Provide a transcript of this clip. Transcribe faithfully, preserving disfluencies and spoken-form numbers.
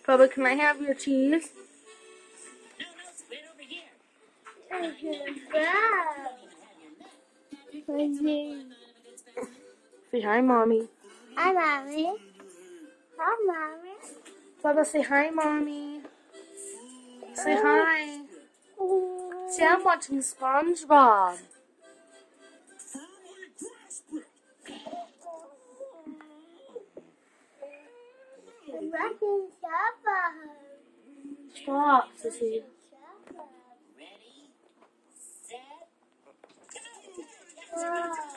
Bubba, can I have your cheese? Say hi, Mommy. Hi, Mommy. Hi, Mommy. Bubba, say hi, Mommy. Say hi. See, I'm watching SpongeBob. I'm watching SpongeBob. Stop, Sissy. Ready, set, go!